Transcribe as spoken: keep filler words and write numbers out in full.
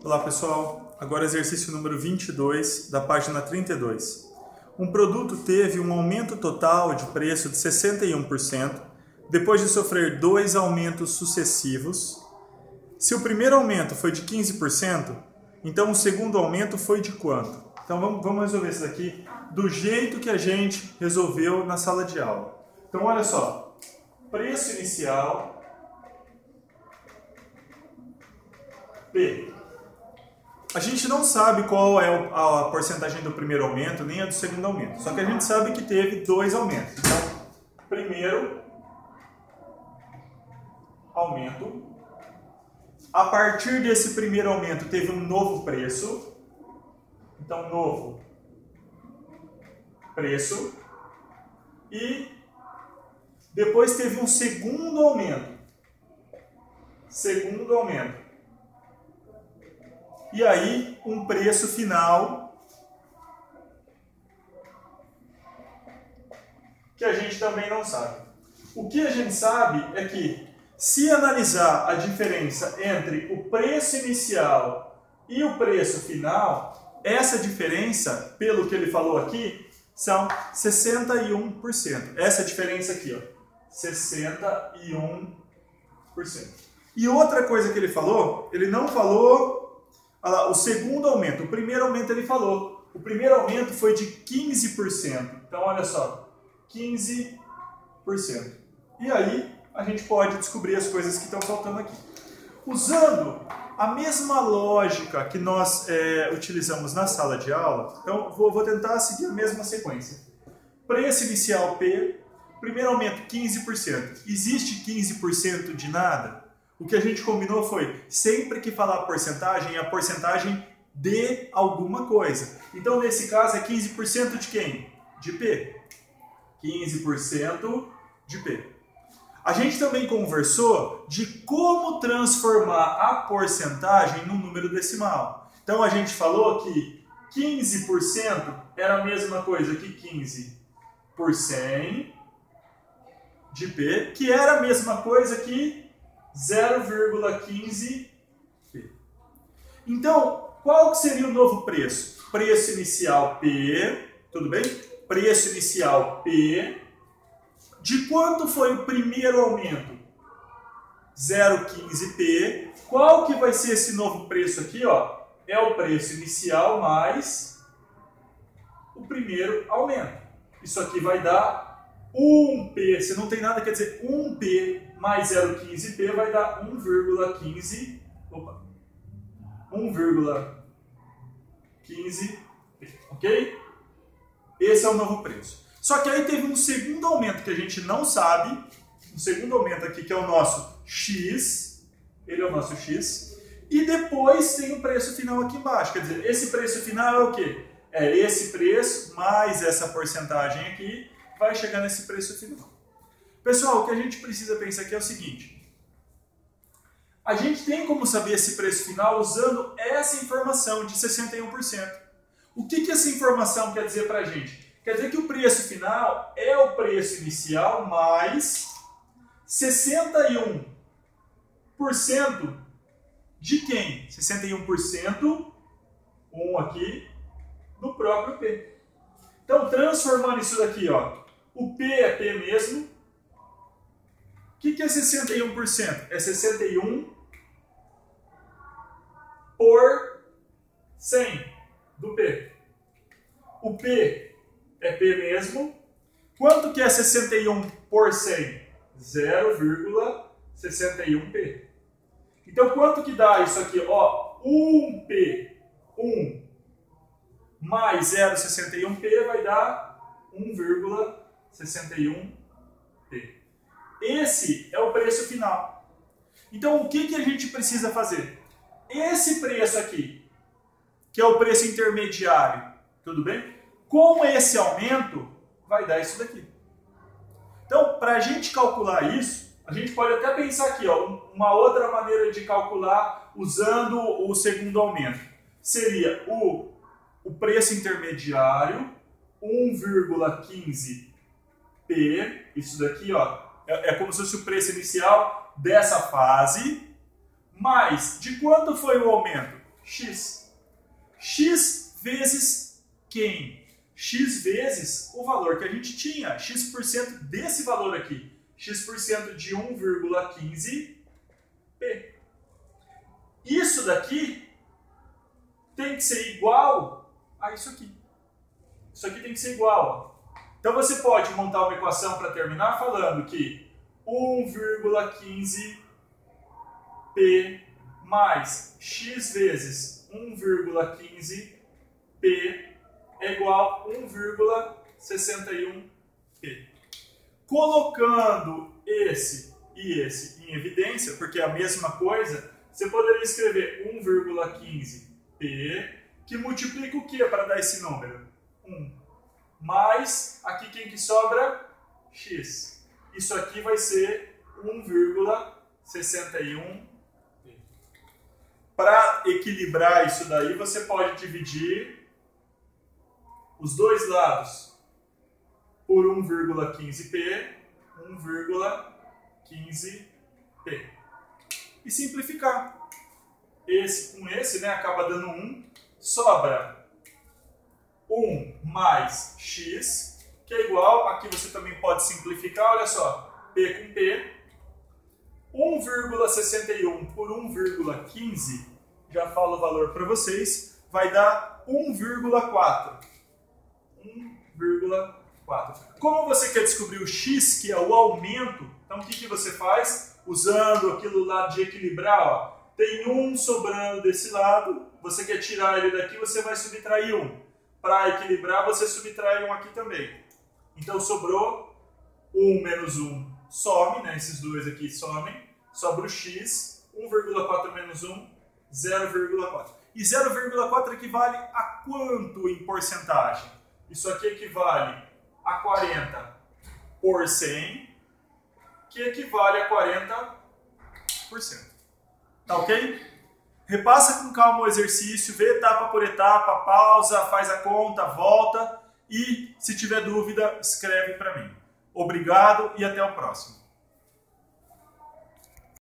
Olá pessoal, agora exercício número vinte e dois da página trinta e dois. Um produto teve um aumento total de preço de sessenta e um por cento depois de sofrer dois aumentos sucessivos. Se o primeiro aumento foi de quinze por cento, então o segundo aumento foi de quanto? Então vamos, vamos resolver isso daqui do jeito que a gente resolveu na sala de aula. Então olha só, preço inicial P. A gente não sabe qual é a porcentagem do primeiro aumento, nem a do segundo aumento. Só que a gente sabe que teve dois aumentos. Então, primeiro aumento. A partir desse primeiro aumento, teve um novo preço. Então, novo preço. E depois teve um segundo aumento. Segundo aumento. E aí, um preço final que a gente também não sabe. O que a gente sabe é que, se analisar a diferença entre o preço inicial e o preço final, essa diferença, pelo que ele falou aqui, são sessenta e um por cento. Essa diferença aqui, ó, sessenta e um por cento. E outra coisa que ele falou, ele não falou... Olha lá, o segundo aumento, o primeiro aumento ele falou. O primeiro aumento foi de quinze por cento. Então, olha só, quinze por cento. E aí, a gente pode descobrir as coisas que estão faltando aqui. Usando a mesma lógica que nós é, utilizamos na sala de aula, então vou, vou tentar seguir a mesma sequência. Preço inicial P, primeiro aumento quinze por cento. Existe quinze por cento de nada? O que a gente combinou foi, sempre que falar porcentagem, é a porcentagem de alguma coisa. Então, nesse caso, é quinze por cento de quem? De P. quinze por cento de P. A gente também conversou de como transformar a porcentagem num número decimal. Então, a gente falou que quinze por cento era a mesma coisa que quinze por cem de P, que era a mesma coisa que zero vírgula quinze P. Então, qual seria o novo preço? Preço inicial P, tudo bem? Preço inicial P. De quanto foi o primeiro aumento? zero vírgula quinze P. Qual que vai ser esse novo preço aqui? Ó? É o preço inicial mais o primeiro aumento. Isso aqui vai dar um P. Se não tem nada, quer dizer um P mais zero vírgula quinze P vai dar um vírgula quinze. Opa. um vírgula quinze P. Ok? Esse é o novo preço. Só que aí teve um segundo aumento que a gente não sabe. Um segundo aumento aqui que é o nosso X. Ele é o nosso X. E depois tem o preço final aqui embaixo. Quer dizer, esse preço final é o quê? É esse preço mais essa porcentagem aqui. Vai chegar nesse preço final. Pessoal, o que a gente precisa pensar aqui é o seguinte. A gente tem como saber esse preço final usando essa informação de sessenta e um por cento. O que, que essa informação quer dizer para a gente? Quer dizer que o preço final é o preço inicial mais sessenta e um por cento de quem? sessenta e um por cento, um aqui, do próprio P. Então, transformando isso daqui, ó, o P é P mesmo. O que, que é sessenta e um por cento? É sessenta e um por cem do P. O P é P mesmo. Quanto que é sessenta e um por cem? zero vírgula sessenta e um P. Então, quanto que dá isso aqui? Ó, um P, um mais zero vírgula sessenta e um P vai dar um vírgula sessenta e um P. Esse é o preço final. Então, o que, que a gente precisa fazer? Esse preço aqui, que é o preço intermediário, tudo bem? Com esse aumento, vai dar isso daqui. Então, para a gente calcular isso, a gente pode até pensar aqui, ó, uma outra maneira de calcular usando o segundo aumento. Seria o, o preço intermediário, um vírgula quinze P, isso daqui, ó, é, é como se fosse o preço inicial dessa fase, mais de quanto foi o aumento? x. X vezes quem? X vezes o valor que a gente tinha, x% desse valor aqui, x% de um vírgula quinze p. Isso daqui tem que ser igual a isso aqui. Isso aqui tem que ser igual. Então você pode montar uma equação para terminar falando que um vírgula quinze p mais x vezes um vírgula quinze p é igual a um vírgula sessenta e um p. Colocando esse e esse em evidência, porque é a mesma coisa, você poderia escrever um vírgula quinze p, que multiplica o que para dar esse número? um. Mais, aqui quem que sobra? X. Isso aqui vai ser um vírgula sessenta e um p. Para equilibrar isso daí, você pode dividir os dois lados por um vírgula quinze p, um vírgula quinze p. E simplificar. Esse com esse, né, acaba dando um, sobra um mais x, que é igual, aqui você também pode simplificar, olha só, p com p, um vírgula sessenta e um por um vírgula quinze, já falo o valor para vocês, vai dar um vírgula quatro. um vírgula quatro. Como você quer descobrir o x, que é o aumento, então o que, que você faz? Usando aquilo lá de equilibrar, ó, tem um sobrando desse lado, você quer tirar ele daqui, você vai subtrair um. Para equilibrar, você subtrai um aqui também. Então sobrou um menos um, some, né? Esses dois aqui somem, sobra o x, um vírgula quatro menos um, zero vírgula quatro. E zero vírgula quatro equivale a quanto em porcentagem? Isso aqui equivale a quarenta por cem, que equivale a quarenta por cento. Tá ok? Repassa com calma o exercício, vê etapa por etapa, pausa, faz a conta, volta e, se tiver dúvida, escreve para mim. Obrigado e até o próximo.